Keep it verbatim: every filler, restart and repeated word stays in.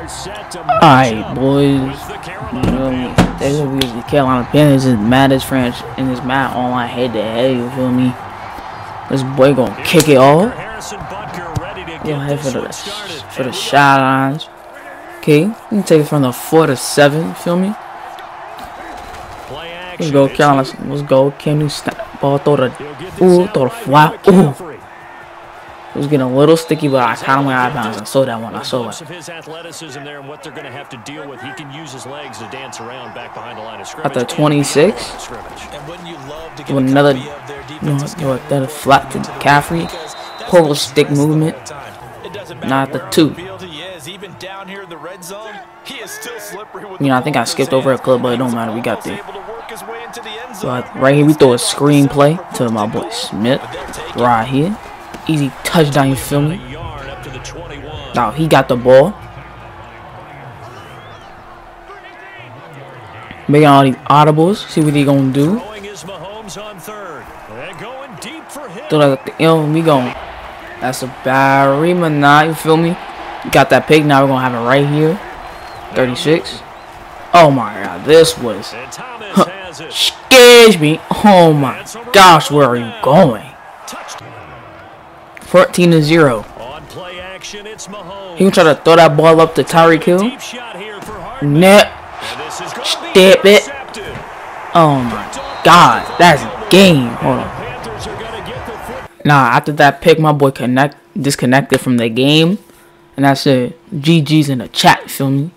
Alright, boys. You feel me? That's what we the Carolina Panthers is Madden franchise in this Madden Online head to head. You feel me? This boy gonna kick it off. Go ahead for the for the shot lines. Okay, we can take it from the four to seven. You feel me? Let's go, Carolina. Let's go. Can you snap ball? Throw the ooh, throw the fly. Ooh. It was getting a little sticky, but I kind of went out of bounds. I saw that one. I saw it. At the twenty-six, with another, you know, another flat to McCaffrey. Pull stick movement. Not the two. You know, I think I skipped over a clip, but it don't matter. We got there. But right here, we throw a screenplay to my boy Smith. Right here. Easy touchdown, you feel me? Now he got the ball. Making all these audibles. See what he gonna do. Throw that, you know, we going. That's a Barry Manai, you feel me? Got that pick. Now we're gonna have it right here. thirty-six. Oh my god, this was huh, scares me. Oh my gosh, where are you going? fourteen to zero. He gonna try to throw that ball up to Tyreek Hill. Net. Step it. Oh my god. That's game. Hold on. Nah, after that pick, my boy connect disconnected from the game. And I said, G G's in the chat, feel me?